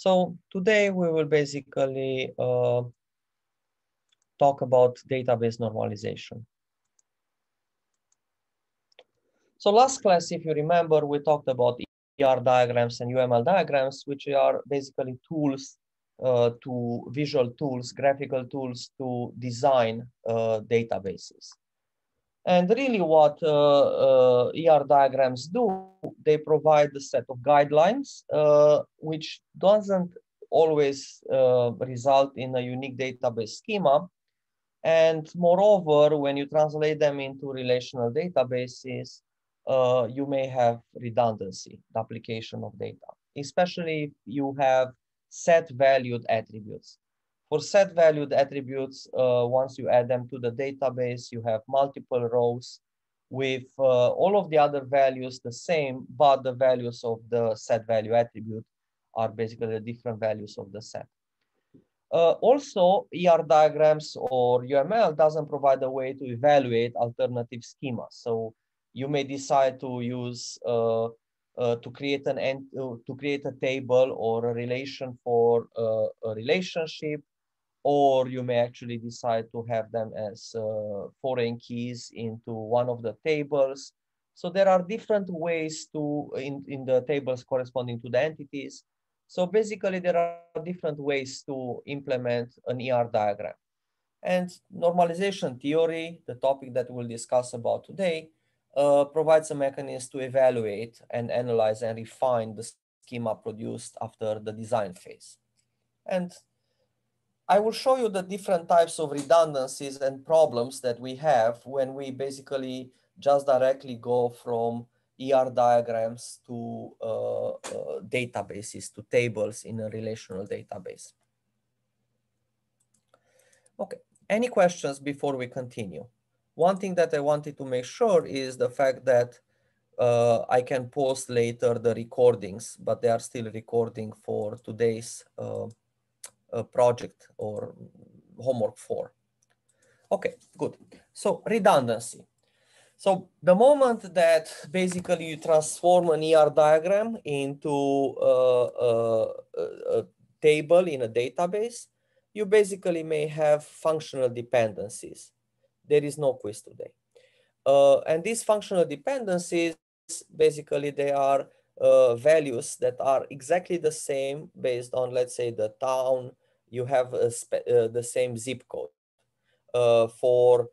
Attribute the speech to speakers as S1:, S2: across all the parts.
S1: So today we will basically talk about database normalization. So last class, if you remember, we talked about ER diagrams and UML diagrams, which are basically tools visual tools, graphical tools to design databases. And really what ER diagrams do, they provide a set of guidelines, which doesn't always result in a unique database schema. And moreover, when you translate them into relational databases, you may have redundancy, duplication of data, especially if you have set valued attributes. For set valued attributes, once you add them to the database, you have multiple rows with all of the other values the same, but the values of the set value attribute are basically the different values of the set. Also, ER diagrams or UML doesn't provide a way to evaluate alternative schemas. So you may decide to use to create a table or a relation for a relationship, or you may actually decide to have them as foreign keys into one of the tables. So there are different ways to in the tables corresponding to the entities. So basically, there are different ways to implement an ER diagram. And normalization theory, the topic that we'll discuss about today, provides a mechanism to evaluate and analyze and refine the schema produced after the design phase. And I will show you the different types of redundancies and problems that we have when we basically just directly go from ER diagrams to databases, to tables in a relational database. Okay, any questions before we continue? One thing that I wanted to make sure is the fact that I can post later the recordings, but they are still recording for today's project or homework 4. Okay, good. So redundancy. So the moment that basically you transform an ER diagram into a table in a database, you basically may have functional dependencies. There is no quiz today. And these functional dependencies, basically they are values that are exactly the same based on, let's say, the town. You have the same zip code. For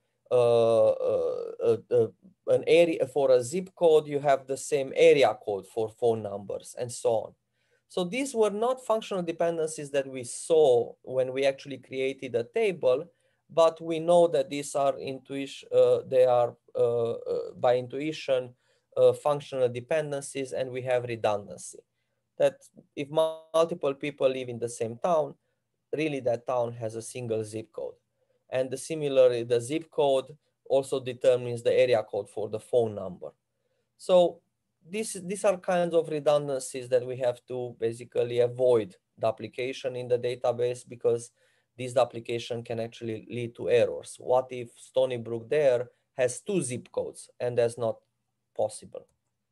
S1: an area, for a zip code, you have the same area code for phone numbers and so on. So these were not functional dependencies that we saw when we actually created a table, but we know that these are they are by intuition functional dependencies, and we have redundancy. That if multiple people live in the same town, really that town has a single zip code. And similarly, the zip code also determines the area code for the phone number. So these are kinds of redundancies that we have to basically avoid duplication in the database, because this duplication can actually lead to errors. What if Stony Brook there has 2 zip codes, and that's not possible.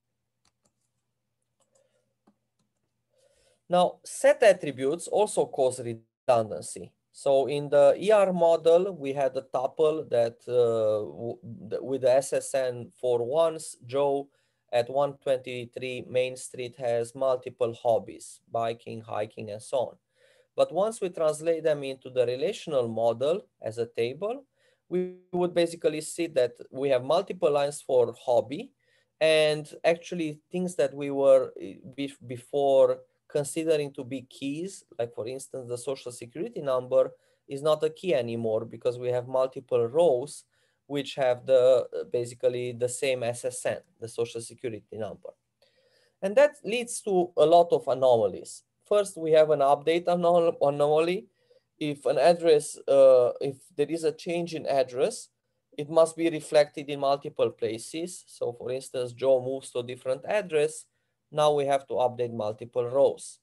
S1: Now, set attributes also cause redundancy. So in the ER model, we had a tuple that with the SSN for once, Joe at 123 Main Street has multiple hobbies, biking, hiking, and so on. But once we translate them into the relational model as a table, we would basically see that we have multiple lines for hobby, and actually things that we were before considering to be keys, like for instance, the social security number is not a key anymore, because we have multiple rows which have basically the same SSN, the social security number. And that leads to a lot of anomalies. First, we have an update anomaly. If an address, if there is a change in address, it must be reflected in multiple places. So for instance, Joe moves to a different address. Now we have to update multiple rows.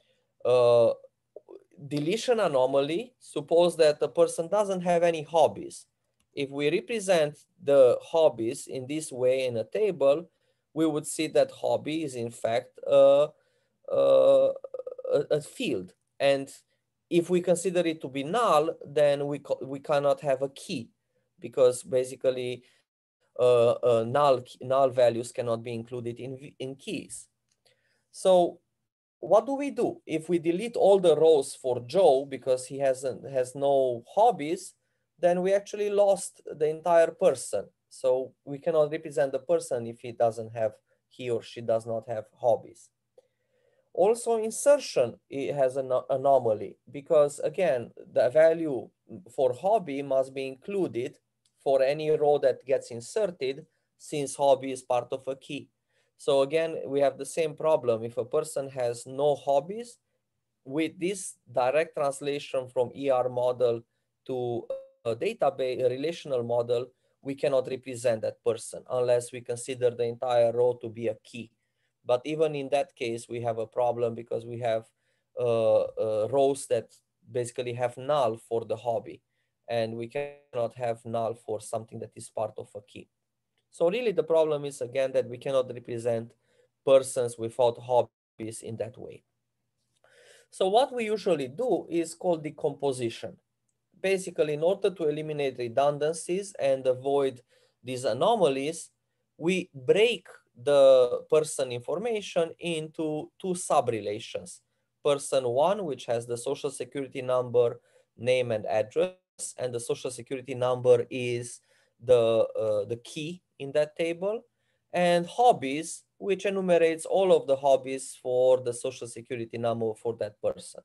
S1: Deletion anomaly, suppose that the person doesn't have any hobbies. If we represent the hobbies in this way in a table, we would see that hobby is in fact a field. And if we consider it to be null, then we cannot have a key, because basically null values cannot be included in keys. So what do we do? If we delete all the rows for Joe because he has no hobbies, then we actually lost the entire person. So we cannot represent the person if he or she does not have hobbies. Also, insertion, it has an anomaly, because again, the value for hobby must be included for any row that gets inserted, since hobby is part of a key. So again, we have the same problem. If a person has no hobbies, with this direct translation from ER model to a database, a relational model, we cannot represent that person unless we consider the entire row to be a key. But even in that case, we have a problem, because we have rows that basically have null for the hobby, and we cannot have null for something that is part of a key. So really the problem is, again, that we cannot represent persons without hobbies in that way. So what we usually do is called decomposition. Basically, in order to eliminate redundancies and avoid these anomalies, we break the person information into two subrelations. Person one, which has the social security number, name, and address, and the social security number is the key in that table, and hobbies, which enumerates all of the hobbies for the social security number for that person.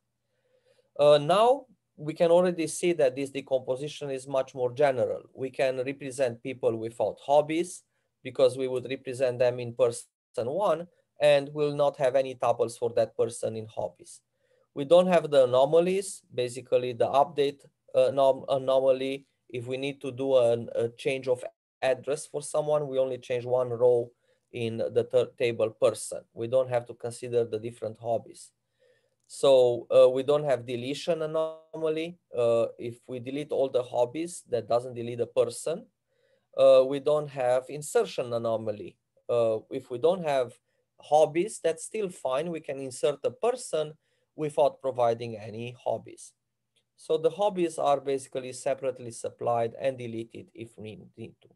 S1: Now we can already see that this decomposition is much more general. We can represent people without hobbies, because we would represent them in person one, and will not have any tuples for that person in hobbies. We don't have the anomalies, basically the update anomaly. If we need to do a change of address for someone, we only change one row in the table person. We don't have to consider the different hobbies. So we don't have deletion anomaly. If we delete all the hobbies, that doesn't delete a person. We don't have insertion anomaly. If we don't have hobbies, that's still fine. We can insert a person without providing any hobbies. So the hobbies are basically separately supplied and deleted if we need to.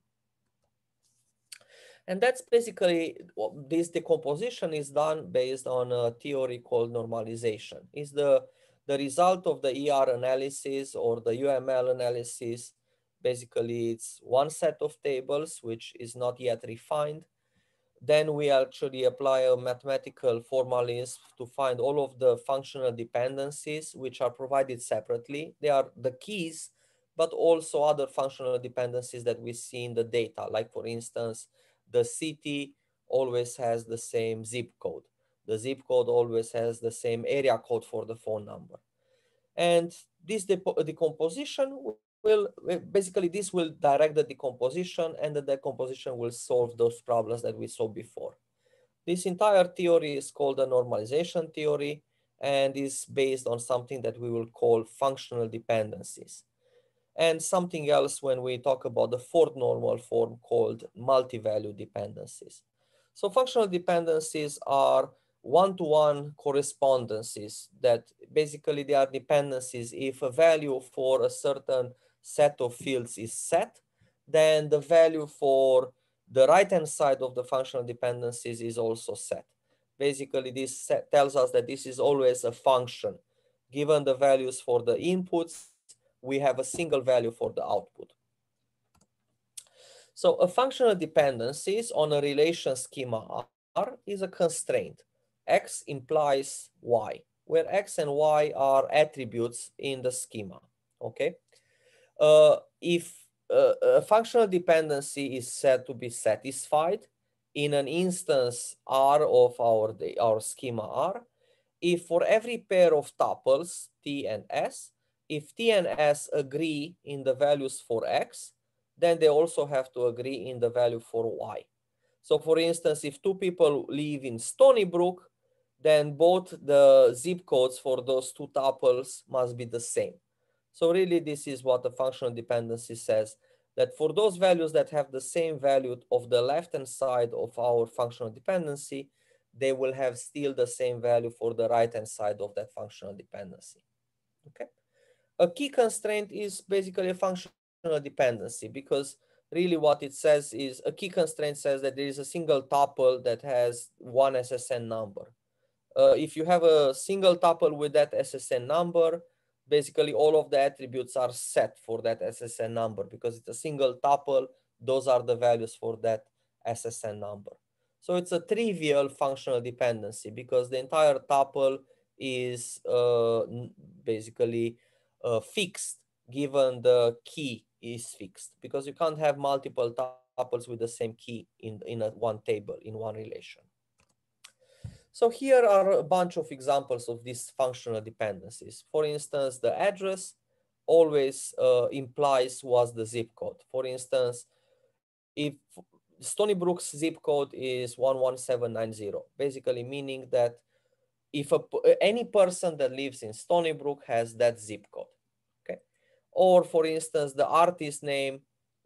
S1: And that's basically, this decomposition is done based on a theory called normalization. It's the result of the ER analysis or the UML analysis. Basically, it's one set of tables, which is not yet refined. Then we actually apply a mathematical formalism to find all of the functional dependencies, which are provided separately. They are the keys, but also other functional dependencies that we see in the data. Like for instance, the city always has the same zip code. The zip code always has the same area code for the phone number. And this decomposition will, basically this will direct the decomposition, and the decomposition will solve those problems that we saw before. This entire theory is called the normalization theory, and is based on something that we will call functional dependencies. And something else when we talk about the fourth normal form called multi-value dependencies. So functional dependencies are one-to-one correspondences, that basically they are dependencies. If a value for a certain set of fields is set, then the value for the right-hand side of the functional dependencies is also set. Basically, this tells us that this is always a function. Given the values for the inputs, we have a single value for the output. So a functional dependencies on a relation schema R is a constraint. X implies Y, where X and Y are attributes in the schema, okay? If a functional dependency is said to be satisfied in an instance R of our schema R, if for every pair of tuples T and S, if T and S agree in the values for X, then they also have to agree in the value for Y. So for instance, if two people live in Stony Brook, then both the zip codes for those two tuples must be the same. So really this is what the functional dependency says, that for those values that have the same value of the left-hand side of our functional dependency, they will have still the same value for the right-hand side of that functional dependency. Okay. A key constraint is basically a functional dependency, because really what it says is a key constraint says that there is a single tuple that has one SSN number. If you have a single tuple with that SSN number, basically all of the attributes are set for that SSN number, because it's a single tuple. Those are the values for that SSN number. So it's a trivial functional dependency, because the entire tuple is basically fixed given the key is fixed, because you can't have multiple tuples with the same key in one table, in one relation. So here are a bunch of examples of these functional dependencies. For instance, the address always implies what's the zip code. For instance, if Stony Brook's zip code is 11790, basically meaning that if any person that lives in Stony Brook has that zip code, okay? Or for instance, the artist name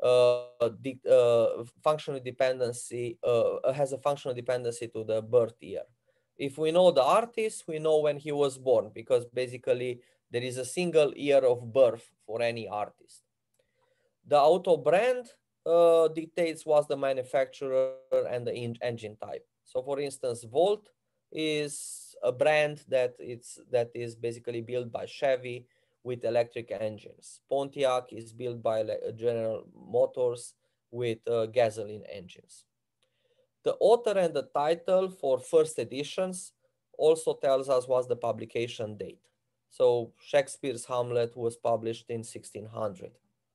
S1: functional dependency has a functional dependency to the birth year. If we know the artist, we know when he was born, because basically there is a single year of birth for any artist. The auto brand dictates what's the manufacturer and the engine type. So for instance, Volt is a brand that is basically built by Chevy with electric engines. Pontiac is built by General Motors with gasoline engines. The author and the title for first editions also tells us what's the publication date. So Shakespeare's Hamlet was published in 1600.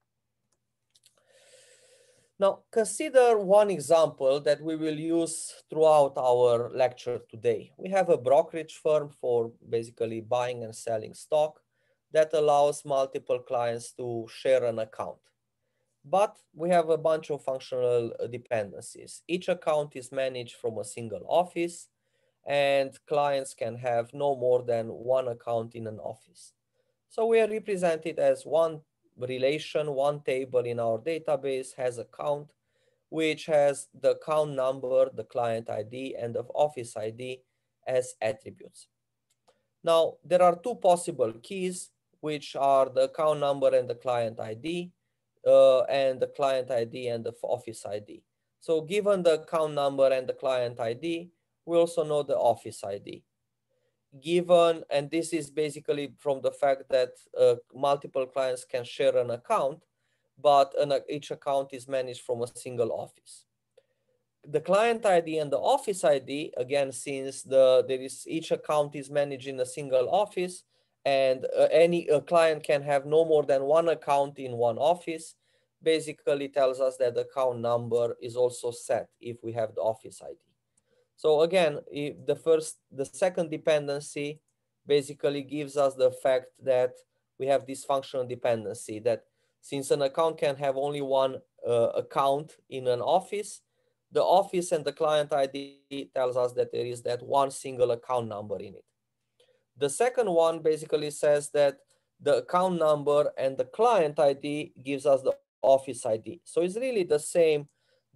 S1: Now, consider one example that we will use throughout our lecture today. We have a brokerage firm for basically buying and selling stock that allows multiple clients to share an account. But we have a bunch of functional dependencies. Each account is managed from a single office, and clients can have no more than one account in an office. So we are represented as one relation, one table in our database has a count, which has the account number, the client ID, and the office ID as attributes. Now, there are two possible keys, which are the account number and the client ID, and the client ID and the office ID. So given the account number and the client ID, we also know the office ID. Given, and this is basically from the fact that multiple clients can share an account, but each account is managed from a single office. The client ID and the office ID, again, since each account is managed in a single office, and any client can have no more than one account in one office, basically tells us that the account number is also set if we have the office ID. So again, the second dependency basically gives us the fact that we have this functional dependency, that since an account can have only one account in an office, the office and the client ID tells us that there is that one single account number in it. The second one basically says that the account number and the client ID gives us the office ID. So it's really the same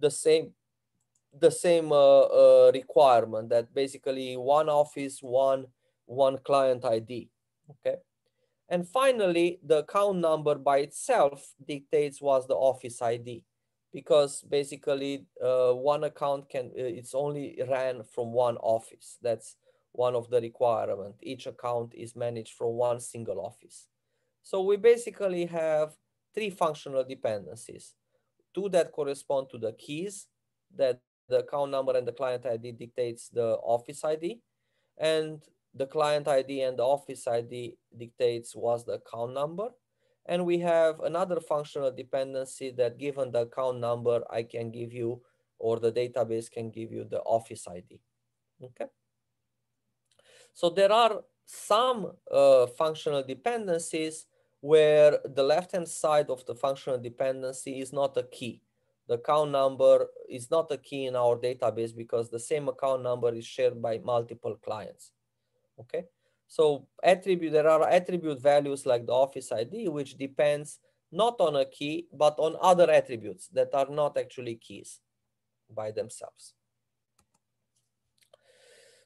S1: requirement, that basically one office, one client ID, okay? And finally, the account number by itself dictates what's the office ID, because basically one account it's only ran from one office. That's one of the requirements. Each account is managed from one single office. So we basically have three functional dependencies: two that correspond to the keys, that the account number and the client ID dictates the office ID, and the client ID and the office ID dictates what's the account number. And we have another functional dependency that given the account number, I can give you, or the database can give you, the office ID, okay? So there are some functional dependencies where the left-hand side of the functional dependency is not a key. The account number is not a key in our database because the same account number is shared by multiple clients, okay? So there are attribute values like the office ID, which depends not on a key, but on other attributes that are not actually keys by themselves.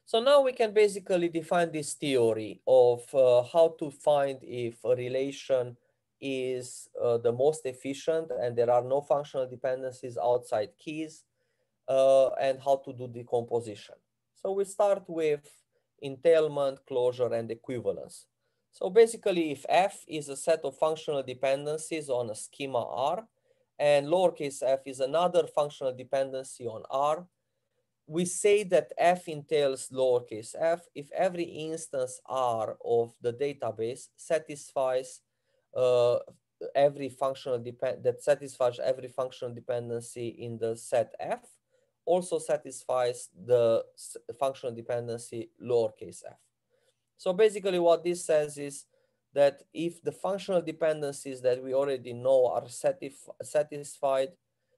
S1: So now we can basically define this theory of how to find if a relation is the most efficient and there are no functional dependencies outside keys, and how to do decomposition. So we start with entailment, closure, and equivalence. So basically, if F is a set of functional dependencies on a schema R, and lowercase f is another functional dependency on R, we say that F entails lowercase f if every instance R of the database satisfies every functional every functional dependency in the set F, also satisfies the functional dependency lowercase f. So basically what this says is that if the functional dependencies that we already know are satisfied,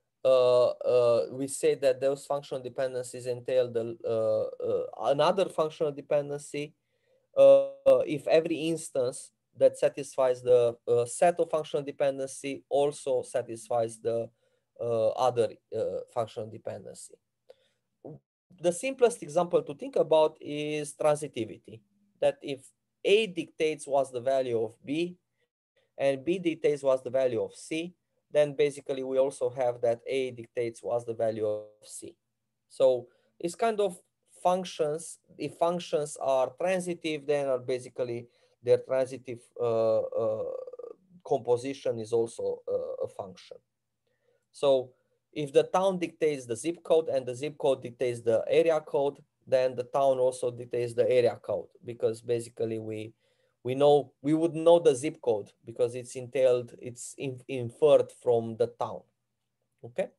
S1: we say that those functional dependencies entail another functional dependency if every instance that satisfies the set of functional dependency also satisfies the other functional dependency. The simplest example to think about is transitivity, that if A dictates what's the value of B and B dictates what's the value of C, then basically we also have that A dictates what's the value of C. So it's kind of functions. If functions are transitive, then are basically their transitive composition is also a function. So if the town dictates the zip code and the zip code dictates the area code, then the town also dictates the area code, because basically we would know the zip code because it's inferred from the town. Okay.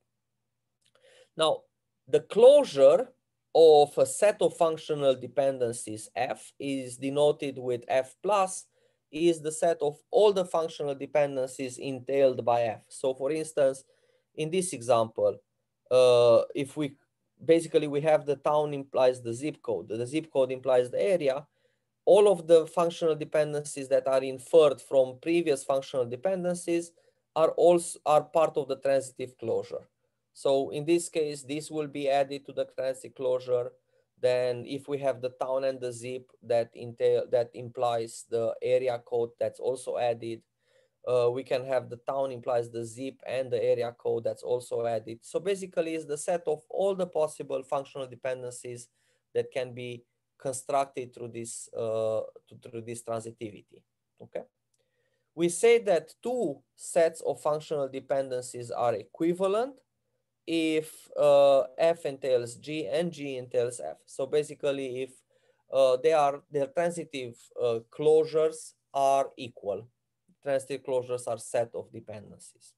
S1: Now the closure of a set of functional dependencies F is denoted with F plus, is the set of all the functional dependencies entailed by F. So for instance, in this example, if we have the town implies the zip code implies the area, all of the functional dependencies that are inferred from previous functional dependencies are part of the transitive closure. So in this case, this will be added to the transitive closure. Then if we have the town and the zip that implies the area code, that's also added. We can have the town implies the zip and the area code, that's also added. So basically it's the set of all the possible functional dependencies that can be constructed through this transitivity. Okay. We say that two sets of functional dependencies are equivalent if F entails G and G entails F. So basically if their transitive closures are equal. Transitive closures are set of dependencies.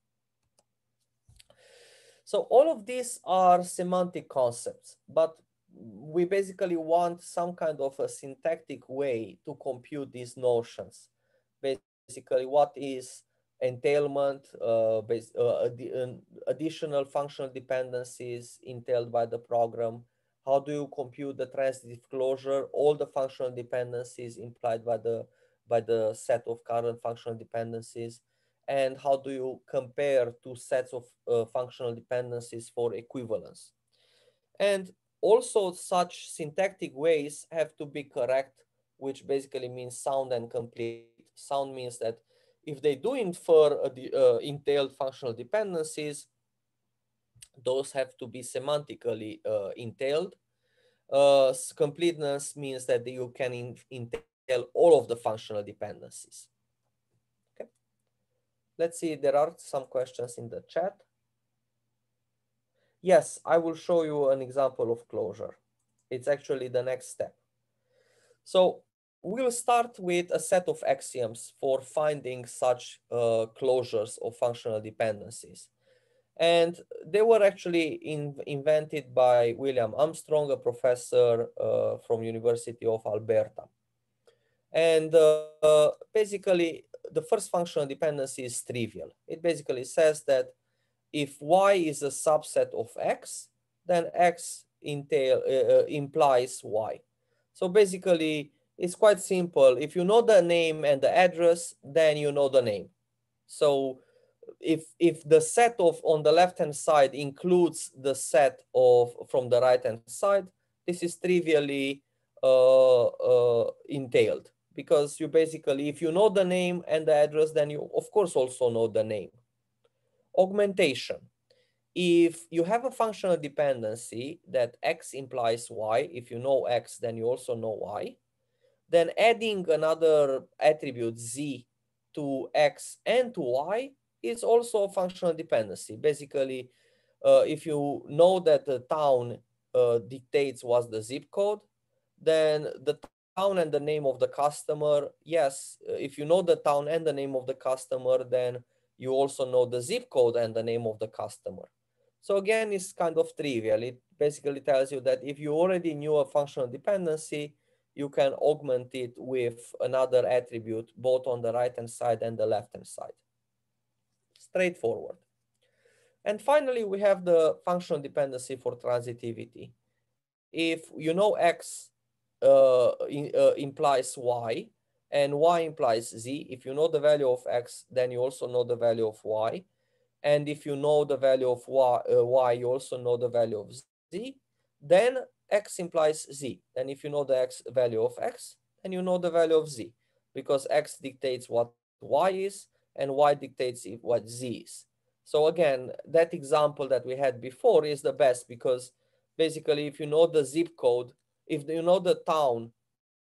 S1: So all of these are semantic concepts, but we basically want some kind of a syntactic way to compute these notions. Basically, what is entailment, additional functional dependencies entailed by the program? How do you compute the transitive closure, all the functional dependencies implied by the set of current functional dependencies? And how do you compare two sets of functional dependencies for equivalence? And also such syntactic ways have to be correct, which basically means sound and complete. Sound means that if they do infer entailed functional dependencies, those have to be semantically entailed. Completeness means that you can entail all of the functional dependencies. Okay. Let's see, there are some questions in the chat. Yes, I will show you an example of closure. It's actually the next step. So we'll start with a set of axioms for finding such closures of functional dependencies. And they were actually invented by William Armstrong, a professor from University of Alberta. And basically, the first functional dependency is trivial. It basically says that if Y is a subset of X, then X implies Y. So basically, it's quite simple. If you know the name and the address, then you know the name. So if the set of on the left-hand side includes the set of from the right-hand side, this is trivially entailed, because you basically, if you know the name and the address, then you of course also know the name. Augmentation. If you have a functional dependency that X implies Y, if you know X, then you also know Y, then adding another attribute Z to X and to Y is also a functional dependency. Basically, if you know that the town dictates what's the zip code, then the town and the name of the customer, yes, if you know the town and the name of the customer, then you also know the zip code and the name of the customer. So again, it's kind of trivial. It basically tells you that if you already knew a functional dependency, you can augment it with another attribute, both on the right-hand side and the left-hand side. Straightforward. And finally, we have the functional dependency for transitivity. If you know X implies Y and Y implies Z, if you know the value of X, then you also know the value of Y. And if you know the value of Y, you also know the value of Z, then X implies Z. Then if you know the value of X, then you know the value of Z, because X dictates what Y is and Y dictates what Z is. So again, that example that we had before is the best, because basically if you know the zip code, if you know the town,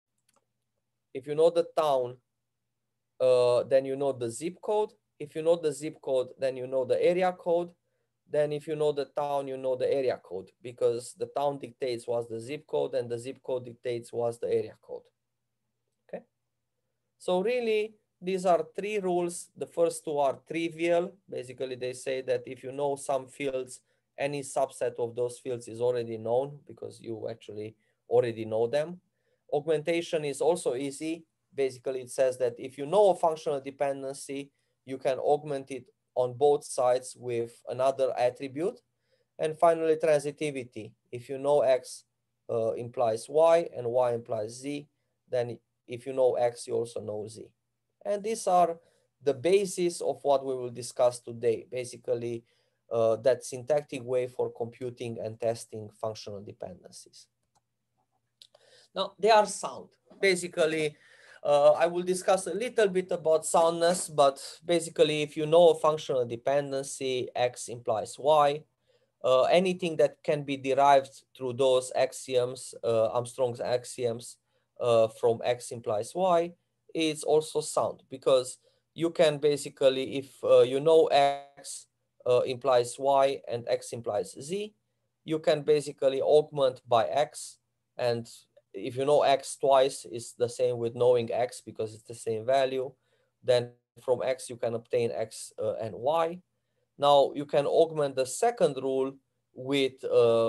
S1: then you know the zip code. If you know the zip code, then you know the area code. Then if you know the town, you know the area code, because the town dictates what's the zip code and the zip code dictates what's the area code. Okay. So really, these are three rules. The first two are trivial. Basically, they say that if you know some fields, any subset of those fields is already known because you actually already know them. Augmentation is also easy. Basically, it says that if you know a functional dependency, you can augment it on both sides with another attribute. And finally, transitivity. If you know X implies Y and Y implies Z, then if you know X, you also know Z. And these are the basis of what we will discuss today. Basically, that syntactic way for computing and testing functional dependencies. Now, they are sound. Basically, I will discuss a little bit about soundness, but basically, if you know a functional dependency, X implies Y, anything that can be derived through those axioms, Armstrong's axioms, from X implies Y, is also sound, because you can basically, if you know X implies Y and X implies Z, you can basically augment by X. And if you know X twice, it's the same with knowing X because it's the same value. Then from X, you can obtain X and Y. Now you can augment the second rule with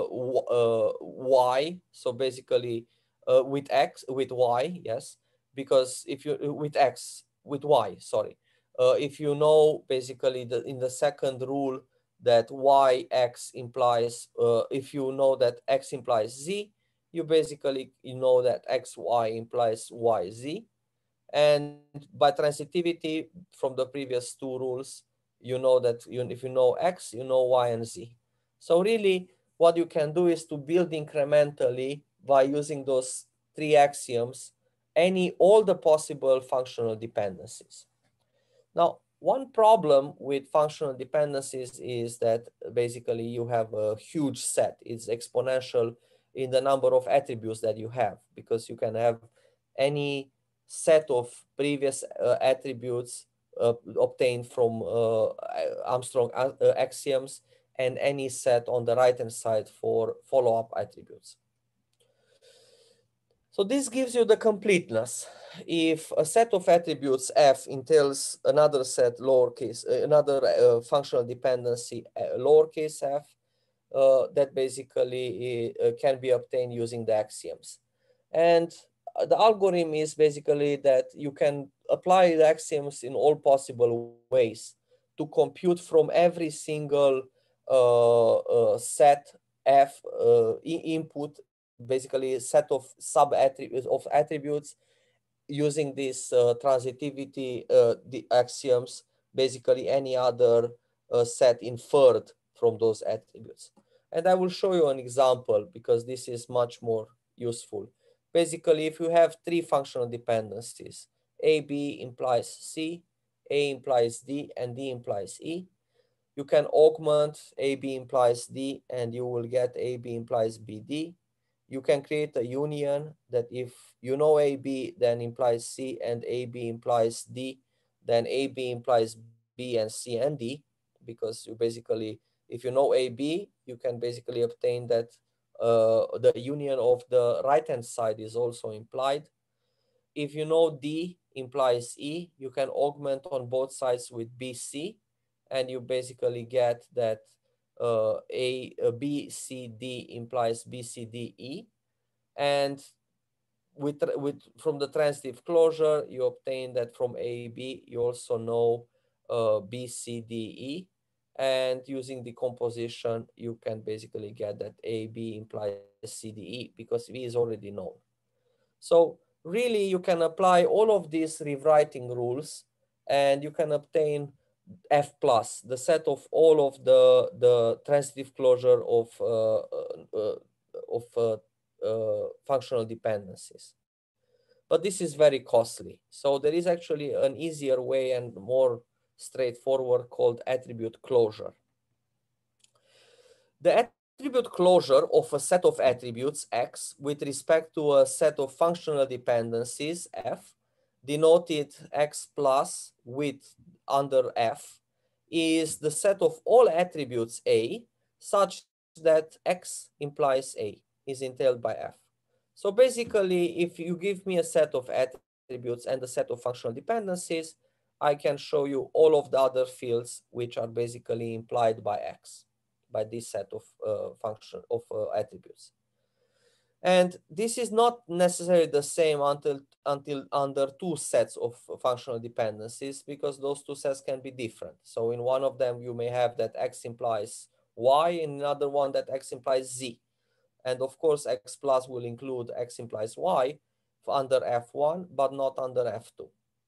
S1: Y. So basically with X, with Y, yes, because if you, with X, with Y, sorry. If you know basically in the second rule that YX implies, if you know that X implies Z, you basically, you know that XY implies YZ. And by transitivity from the previous two rules, you know that if you know X, you know Y and Z. So really what you can do is to build incrementally by using those three axioms, all the possible functional dependencies. Now, one problem with functional dependencies is that basically you have a huge set. It's exponential in the number of attributes that you have, because you can have any set of previous attributes obtained from Armstrong axioms, and any set on the right-hand side for follow-up attributes. So this gives you the completeness. If a set of attributes F entails another set lowercase, another functional dependency lowercase f, that basically can be obtained using the axioms. And the algorithm is basically that you can apply the axioms in all possible ways to compute from every single set F input, basically a set of attributes using this transitivity, the axioms, basically any other set inferred from those attributes. And I will show you an example because this is much more useful. basically, if you have three functional dependencies, A, B implies C, A implies D, and D implies E, you can augment A, B implies D, and you will get A, B implies B, D. You can create a union that if you know A, B, then implies C, and A, B implies D, then A, B implies B and C and D, because you basically, if you know A, B, you can basically obtain that the union of the right-hand side is also implied. If you know D implies E, you can augment on both sides with BC, and you basically get that B, C, D implies B, C, D, E. And with from the transitive closure, you obtain that from A, B, you also know B, C, D, E. And using decomposition, you can basically get that A, B implies C, D, E, because V is already known. So really, you can apply all of these rewriting rules, and you can obtain F plus, the set of all of the transitive closure of functional dependencies. But this is very costly. So there is actually an easier way and more straightforward called attribute closure. The attribute closure of a set of attributes X with respect to a set of functional dependencies F, denoted X plus with under F, is the set of all attributes A such that X implies A is entailed by F. So basically, if you give me a set of attributes and a set of functional dependencies, I can show you all of the other fields which are basically implied by X, by this set of attributes. And this is not necessarily the same until under two sets of functional dependencies, because those two sets can be different. So in one of them, you may have that X implies Y, in another one that X implies Z. And of course, X plus will include X implies Y under F1, but not under F2.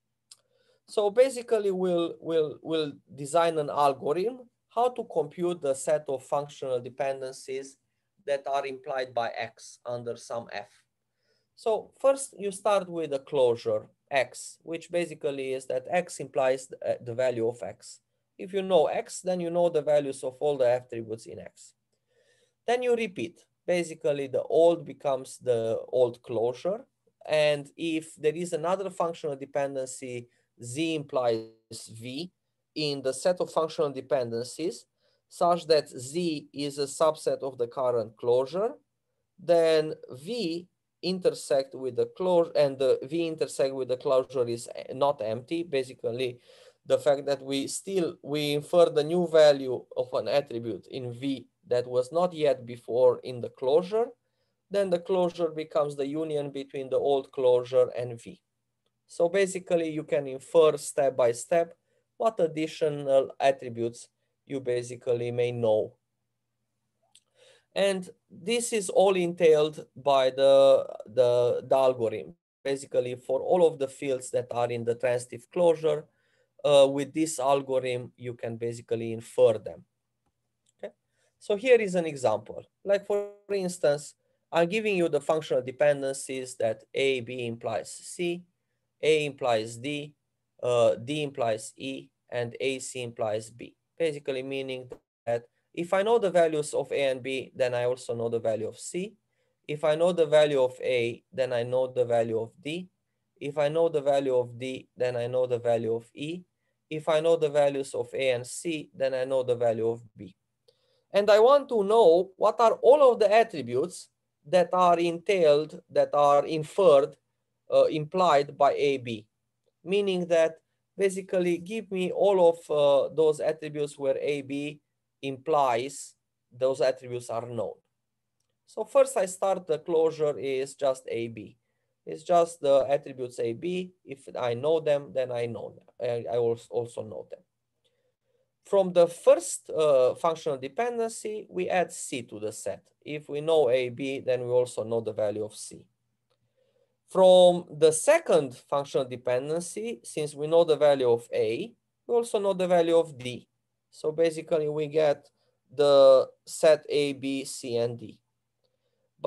S1: So basically, we'll design an algorithm how to compute the set of functional dependencies that are implied by X under some F. So first, you start with a closure X, which basically is that X implies the value of X. If you know X, then you know the values of all the attributes in X. Then you repeat. Basically, the old becomes the old closure. And if there is another functional dependency, Z implies V, in the set of functional dependencies, such that Z is a subset of the current closure, then V intersect with the closure, and the V intersect with the closure is not empty. Basically, the fact that we infer the new value of an attribute in V that was not yet before in the closure, then the closure becomes the union between the old closure and V. So basically, you can infer step by step what additional attributes you basically may know. And this is all entailed by the algorithm. Basically, for all of the fields that are in the transitive closure, with this algorithm, you can basically infer them. Okay, so here is an example. Like for instance, I'm giving you the functional dependencies that A, B implies C, A implies D, D implies E, and AC implies B. Basically meaning that if I know the values of A and B, then I also know the value of C. If I know the value of A, then I know the value of D. If I know the value of D, then I know the value of E. If I know the values of A and C, then I know the value of B. And I want to know what are all of the attributes that are entailed, that are inferred, implied by AB. Meaning that basically give me all of those attributes where AB implies those attributes are known. So first I start the closure is just AB. It's just the attributes AB. If I know them, then I know them. I also know them. From the first functional dependency, we add C to the set. If we know AB, then we also know the value of C. From the second functional dependency, since we know the value of A, we also know the value of D. So basically we get the set A, B, C, and D. But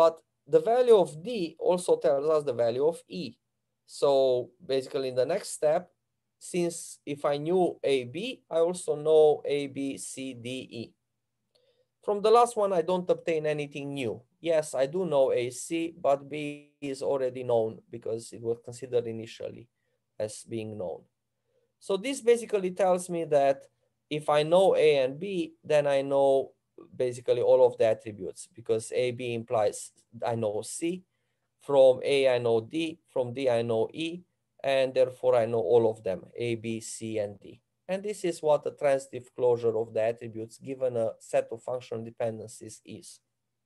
S2: the value of D also tells us the value of E. So basically in the next step, since if I knew AB, I also know A, B, C, D, E. From the last one, I don't obtain anything new. Yes, I do know AC, but B is already known because it was considered initially as being known. So this basically tells me that if I know A and B, then I know basically all of the attributes because A, B implies I know C. From A, I know D. From D, I know E. And therefore, I know all of them, A, B, C, and D. And this is what the transitive closure of the attributes given a set of functional dependencies is.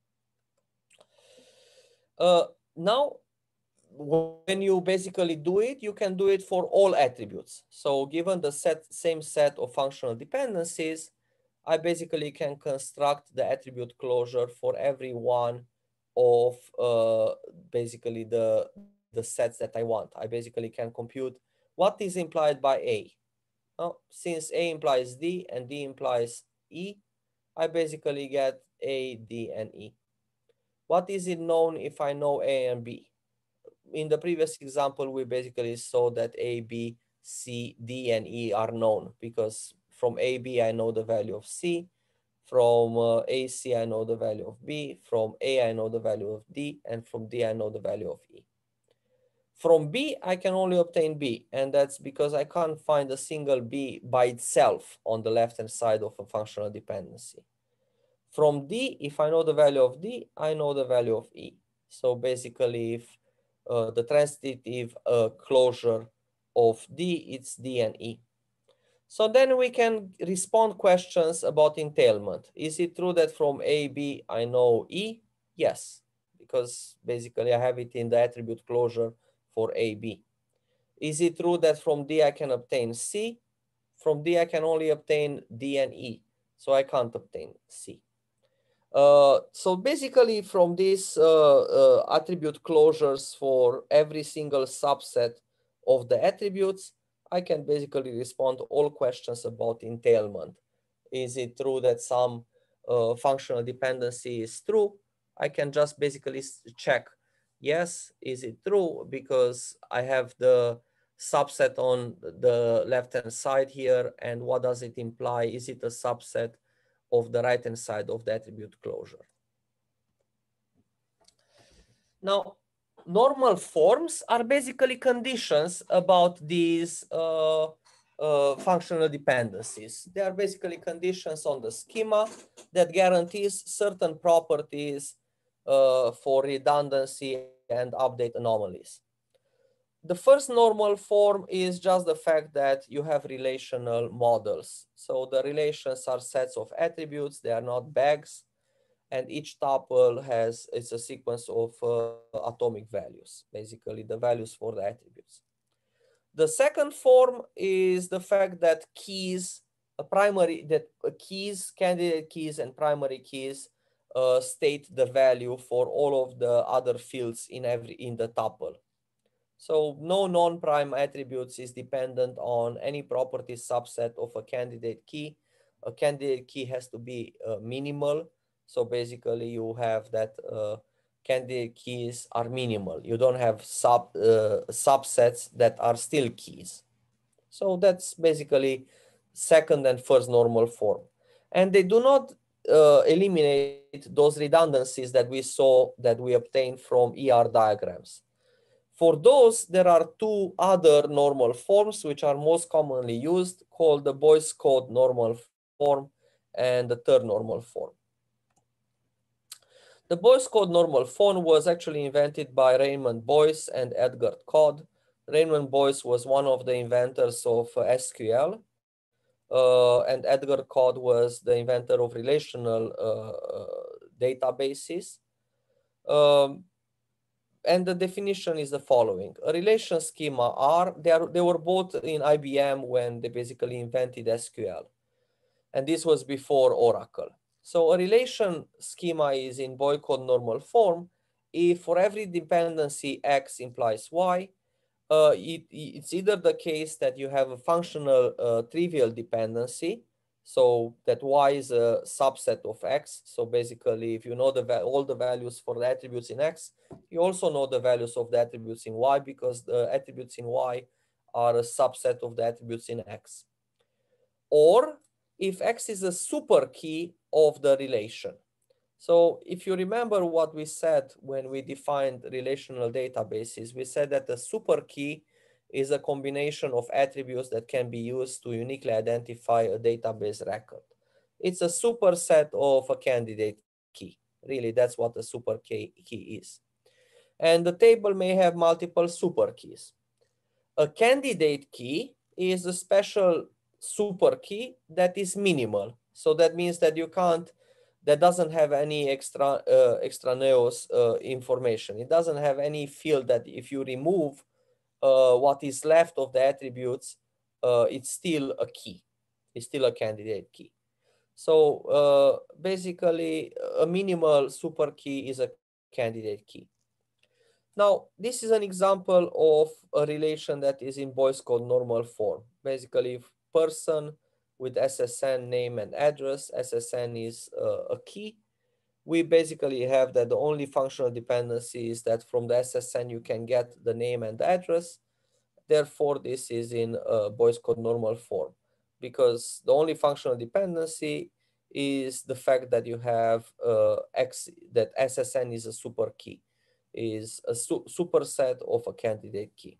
S2: Now, when you basically do it, you can do it for all attributes. So given the same set of functional dependencies, I basically can construct the attribute closure for every one of basically the sets that I want. I basically can compute what is implied by A. Now, since A implies D and D implies E, I basically get A, D, and E. What is it known if I know A and B? In the previous example, we basically saw that A, B, C, D, and E are known because from A, B, I know the value of C. From AC, I know the value of B. From A, I know the value of D. And from D, I know the value of E. From B, I can only obtain B. And that's because I can't find a single B by itself on the left-hand side of a functional dependency. From D, if I know the value of D, I know the value of E. So basically, if the transitive closure of D, it's D and E. So then we can respond questions about entailment. Is it true that from A, B, I know E? Yes, because basically I have it in the attribute closure for A, B. Is it true that from D I can obtain C? From D I can only obtain D and E, so I can't obtain C. So basically from these attribute closures for every single subset of the attributes, I can basically respond to all questions about entailment. Is it true that some functional dependency is true? I can just basically check, yes, is it true? Because I have the subset on the left-hand side here, and what does it imply? Is it a subset of the right-hand side of the attribute closure? Now, normal forms are basically conditions about these functional dependencies. They are basically conditions on the schema that guarantees certain properties for redundancy and update anomalies. The first normal form is just the fact that you have relational models. So the relations are sets of attributes, they are not bags, and each tuple it's a sequence of atomic values, basically the values for the attributes. The second form is the fact that keys, candidate keys and primary keys state the value for all of the other fields in the tuple. So no non-prime attributes is dependent on any property subset of a candidate key. A candidate key has to be minimal. So basically you have that candidate keys are minimal. You don't have subsets that are still keys. So that's basically second and first normal form. And they do not eliminate those redundancies that we saw that we obtained from ER diagrams. For those, there are two other normal forms which are most commonly used, called the Boyce-Codd normal form and the third normal form. The Boyce-Codd normal form was actually invented by Raymond Boyce and Edgar Codd. Raymond Boyce was one of the inventors of SQL, and Edgar Codd was the inventor of relational databases. And the definition is the following. A relation schema R, they were both in IBM when they basically invented SQL. And this was before Oracle. So a relation schema is in Boyce-Codd normal form if for every dependency X implies Y, it's either the case that you have a functional trivial dependency. So that y is a subset of x. So basically, if you know all the values for the attributes in x, you also know the values of the attributes in y, because the attributes in y are a subset of the attributes in x. Or if x is a super key of the relation. So if you remember what we said when we defined relational databases, we said that the super key is a combination of attributes that can be used to uniquely identify a database record. It's a superset of a candidate key. Really, that's what a super key is. And the table may have multiple super keys. A candidate key is a special super key that is minimal. So that means that that doesn't have any extraneous information. It doesn't have any field that if you remove what is left of the attributes, it's still a key. It's still a candidate key. So basically, a minimal super key is a candidate key. Now, this is an example of a relation that is in Boyce code normal form. Basically, if person with SSN name and address, SSN is a key. We basically have that the only functional dependency is that from the SSN you can get the name and the address. Therefore, this is in Boyce code normal form, because the only functional dependency is the fact that you have that SSN is a super key, is a superset of a candidate key.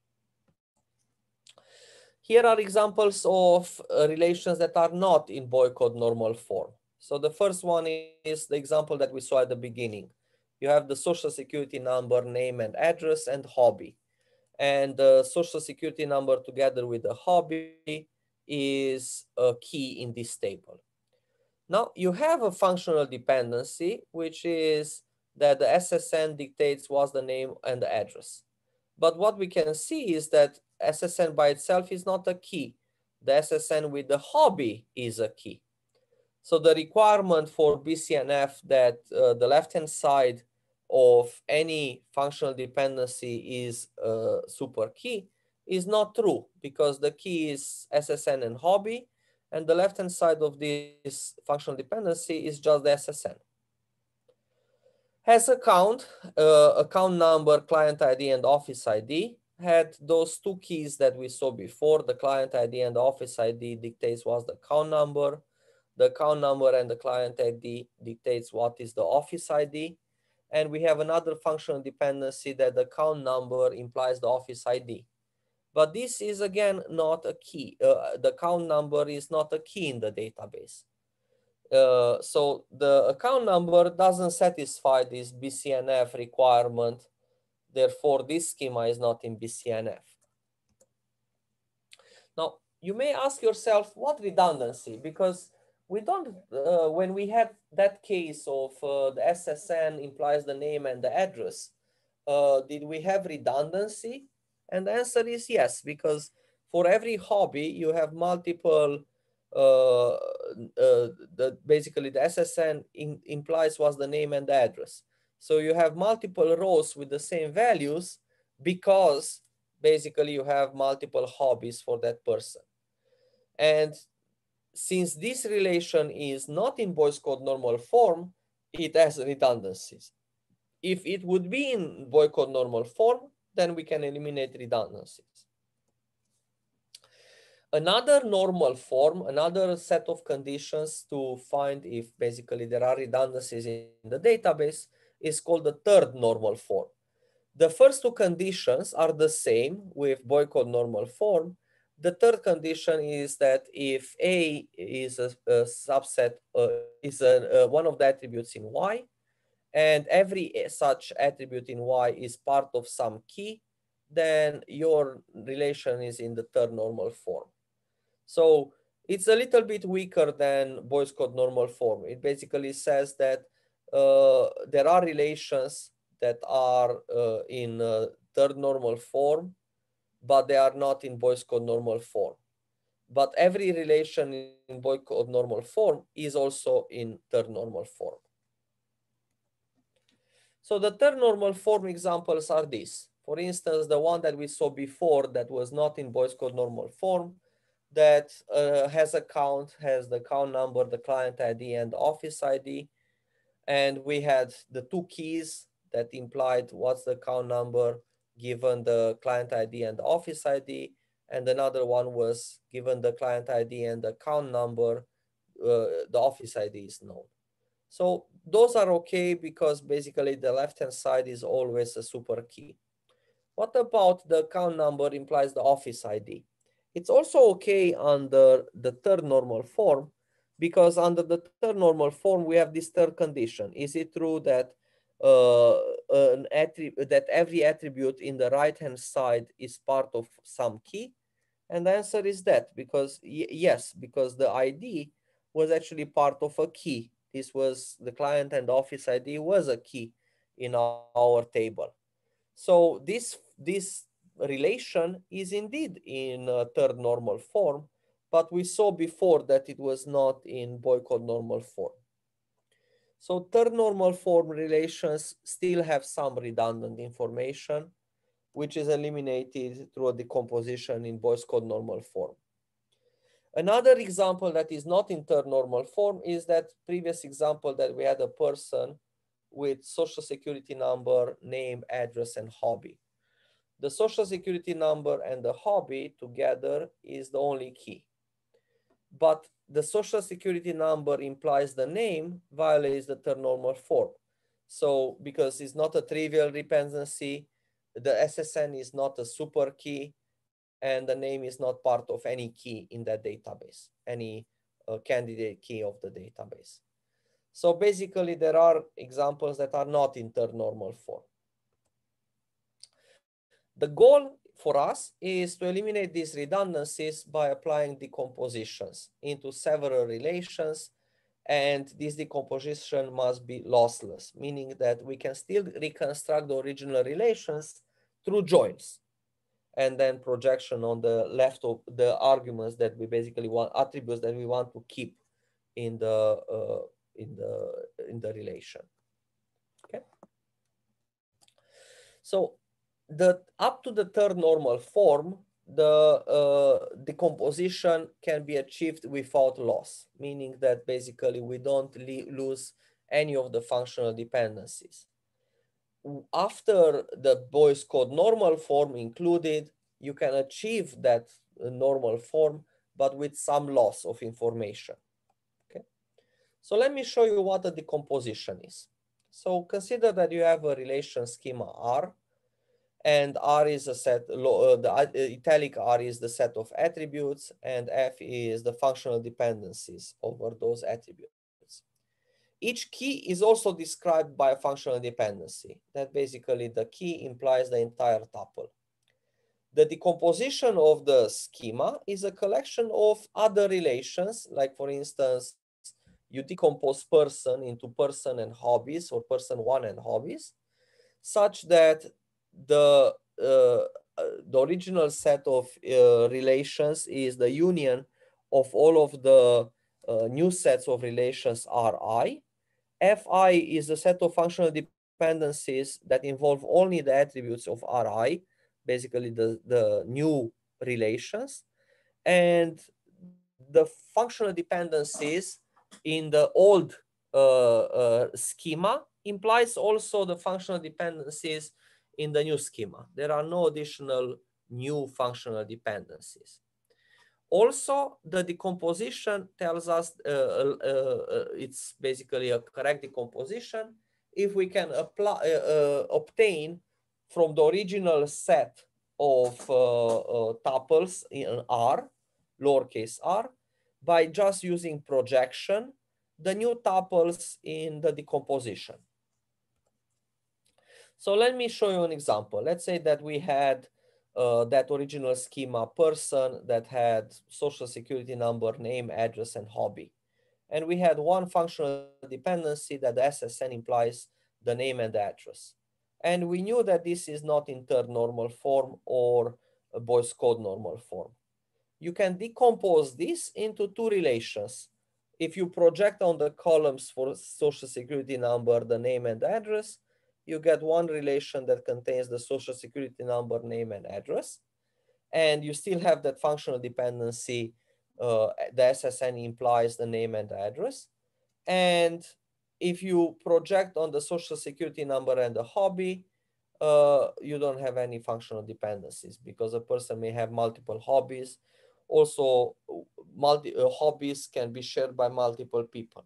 S2: Here are examples of relations that are not in Boyce code normal form. So the first one is the example that we saw at the beginning. You have the social security number, name and address, and hobby. And the social security number together with the hobby is a key in this table. Now you have a functional dependency, which is that the SSN dictates what's the name and the address. But what we can see is that SSN by itself is not a key. The SSN with the hobby is a key. So the requirement for BCNF that the left-hand side of any functional dependency is a super key is not true, because the key is SSN and hobby, and the left-hand side of this functional dependency is just the SSN. Has account number, client ID, and office ID. Had those two keys that we saw before. The client ID and the office ID dictates what's the account number. The account number and the client ID dictates what is the office ID. And we have another functional dependency that the account number implies the office ID. But this is again not a key. The account number is not a key in the database. So the account number doesn't satisfy this BCNF requirement. Therefore, this schema is not in BCNF. Now, you may ask yourself, what redundancy? Because we don't, when we had that case of the SSN implies the name and the address, did we have redundancy? And the answer is yes, because for every hobby, you have multiple, basically the SSN implies what's the name and the address. So you have multiple rows with the same values because basically you have multiple hobbies for that person. And since this relation is not in Boyce code normal form, it has redundancies. If it would be in Boyce code normal form, then we can eliminate redundancies. Another normal form, another set of conditions to find if basically there are redundancies in the database is called the third normal form. The first two conditions are the same with Boyce code normal form. The third condition is that if A is a subset, is one of the attributes in Y, and every such attribute in Y is part of some key, then your relation is in the third normal form. So it's a little bit weaker than Boyce code normal form. It basically says that there are relations that are in third normal form, but they are not in Boyce code normal form. But every relation in Boyce code normal form is also in third normal form. So the third normal form examples are these. For instance, the one that we saw before that was not in Boyce code normal form, that has the account number, the client ID, and the office ID. And we had the two keys that implied what's the account number given the client ID and the office ID. And another one was given the client ID and the account number, the office ID is known. So those are okay because basically the left-hand side is always a super key. What about the account number implies the office ID? It's also okay under the third normal form, because under the third normal form, we have this third condition. Is it true that that every attribute in the right-hand side is part of some key? And the answer is that, because yes, because the ID was actually part of a key. This was the client and office ID was a key in our table. So this relation is indeed in third normal form, but we saw before that it was not in Boycott normal form. So third normal form relations still have some redundant information, which is eliminated through a decomposition in Boyce code normal form. Another example that is not in third normal form is that previous example that we had a person with social security number, name, address, and hobby. The social security number and the hobby together is the only key. But the social security number implies the name violates the third normal form. So because it's not a trivial dependency, the SSN is not a super key, and the name is not part of any key in that database, any candidate key of the database. So basically there are examples that are not in third normal form. The goal for us is to eliminate these redundancies by applying decompositions into several relations, and this decomposition must be lossless, meaning that we can still reconstruct the original relations through joins, and then projection on the left of the arguments that we basically want, attributes that we want to keep in the relation. Okay. So up to the third normal form, the decomposition can be achieved without loss, meaning that basically we don't lose any of the functional dependencies. After the Boyce code normal form included, you can achieve that normal form, but with some loss of information. Okay. So let me show you what a decomposition is. So consider that you have a relation schema R, and R is a set, the italic R is the set of attributes, and F is the functional dependencies over those attributes. Each key is also described by a functional dependency, that basically the key implies the entire tuple. The decomposition of the schema is a collection of other relations, like for instance, you decompose person into person and hobbies, or person one and hobbies, such that the original set of relations is the union of all of the new sets of relations Ri. Fi is a set of functional dependencies that involve only the attributes of Ri, basically the new relations. And the functional dependencies in the old schema implies also the functional dependencies in the new schema. There are no additional new functional dependencies. Also, the decomposition tells us it's basically a correct decomposition if we can obtain from the original set of tuples in R, lowercase r, by just using projection, the new tuples in the decomposition. So let me show you an example. Let's say that we had that original schema person that had social security number, name, address, and hobby. And we had one functional dependency that the SSN implies the name and the address. And we knew that this is not in third normal form or a Boyce code normal form. You can decompose this into two relations. If you project on the columns for social security number, the name and the address, you get one relation that contains the social security number, name, and address. And you still have that functional dependency the SSN implies the name and the address. And if you project on the social security number and the hobby, you don't have any functional dependencies because a person may have multiple hobbies. Also, hobbies can be shared by multiple people.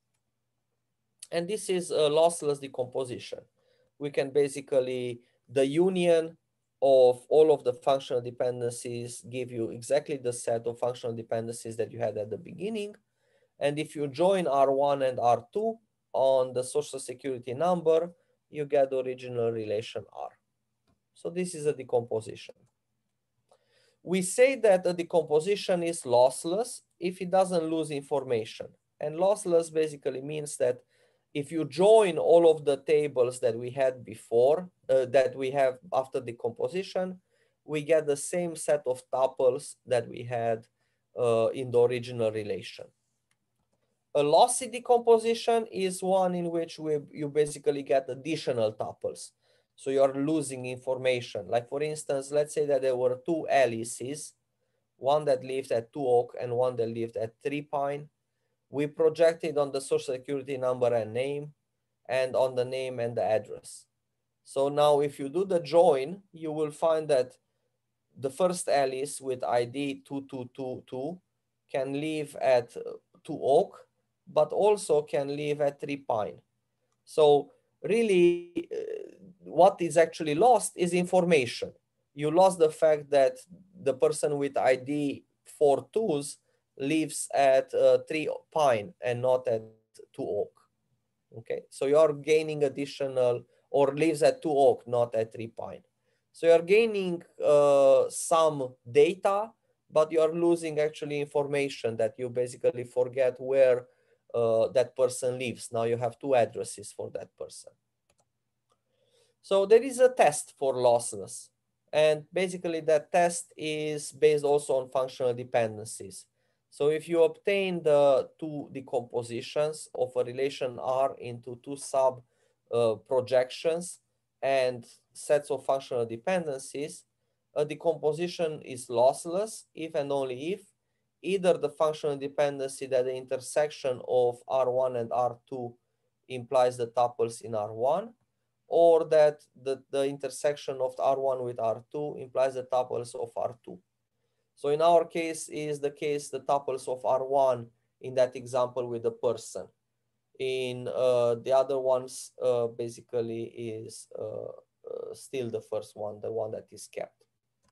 S2: And this is a lossless decomposition. We can basically, the union of all of the functional dependencies give you exactly the set of functional dependencies that you had at the beginning. And if you join R1 and R2 on the social security number, you get the original relation R. So this is a decomposition. We say that a decomposition is lossless if it doesn't lose information. And lossless basically means that if you join all of the tables that we had before, that we have after decomposition, we get the same set of tuples that we had in the original relation. A lossy decomposition is one in which you basically get additional tuples. So you're losing information. Like for instance, let's say that there were two Alices, one that lived at 2 Oak and one that lived at 3 Pine. We projected on the social security number and name, and on the name and the address. So now if you do the join, you will find that the first Alice with ID 2222 can live at 2 Oak, but also can live at 3 Pine. So really, what is actually lost is information. You lost the fact that the person with ID 42s lives at 3 Pine and not at 2 Oak. Okay, so you are gaining additional, or lives at 2 Oak, not at 3 Pine. So you're gaining some data, but you're losing actually information that you basically forget where that person lives. Now you have two addresses for that person. So there is a test for lossless. And basically that test is based also on functional dependencies. So if you obtain the two decompositions of a relation R into two sub projections and sets of functional dependencies, a decomposition is lossless if and only if either the functional dependency that the intersection of R1 and R2 implies the tuples in R1, or that the intersection of R1 with R2 implies the tuples of R2. So in our case is the case the tuples of R1 in that example with the person. In the other ones basically is still the first one, the one that is kept.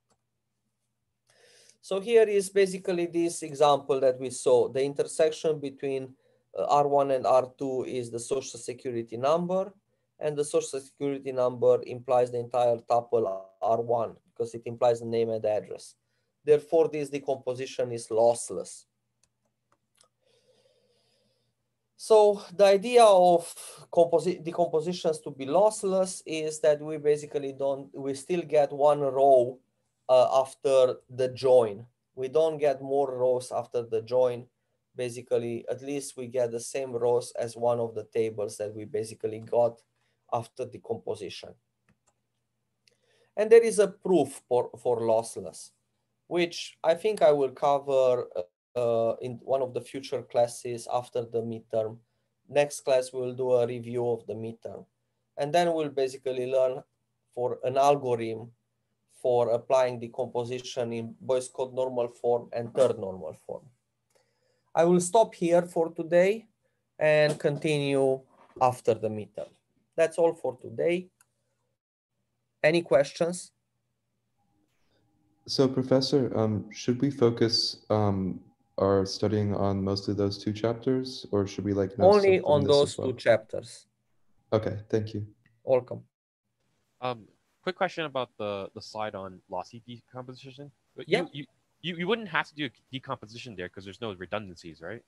S2: So here is basically this example that we saw. The intersection between R1 and R2 is the social security number, and the social security number implies the entire tuple R1 because it implies the name and the address. Therefore, this decomposition is lossless. So the idea of decompositions to be lossless is that we basically we still get one row after the join. We don't get more rows after the join. Basically, at least we get the same rows as one of the tables that we basically got after decomposition. And there is a proof for lossless, which I think I will cover in one of the future classes after the midterm. Next class, we'll do a review of the midterm. And then we'll basically learn for an algorithm for applying decomposition in Boyce Codd normal form and third normal form. I will stop here for today and continue after the midterm. That's all for today. Any questions?
S3: So Professor, should we focus our studying on mostly those two chapters, or should we like know
S2: only on those two chapters?
S3: Okay, thank you.
S2: Welcome.
S4: Quick question about the slide on lossy decomposition.
S2: Yeah.
S4: You wouldn't have to do a decomposition there because there's no redundancies, right?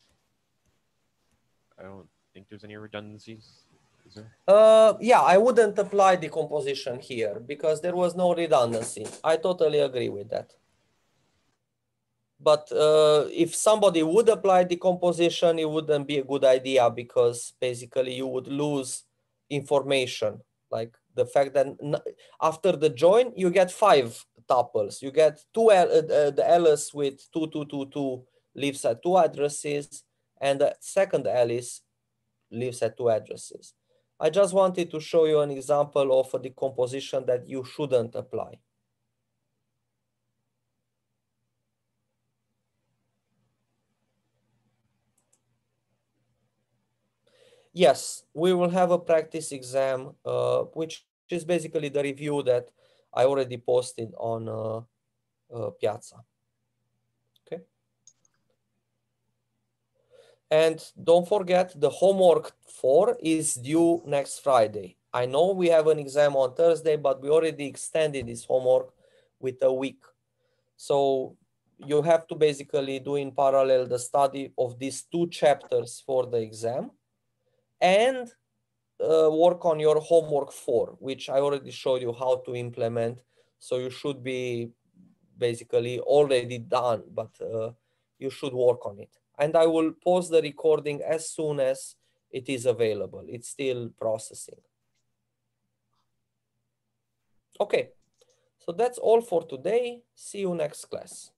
S4: I don't think there's any redundancies. Is there?
S2: Yeah, I wouldn't apply decomposition here because there was no redundancy. I totally agree with that. But if somebody would apply decomposition, it wouldn't be a good idea because basically you would lose information. Like the fact that after the join, you get 5 tuples. You get the Alice with 2222 lives at 2 addresses, and the second Alice lives at 2 addresses. I just wanted to show you an example of a decomposition that you shouldn't apply. Yes, we will have a practice exam, which is basically the review that I already posted on Piazza. Okay. And don't forget, the homework 4 is due next Friday. I know we have an exam on Thursday, but we already extended this homework with a week. So you have to basically do in parallel the study of these 2 chapters for the exam and work on your homework 4, which I already showed you how to implement. So you should be basically already done, but you should work on it. And I will post the recording as soon as it is available. It's still processing. Okay, so that's all for today. See you next class.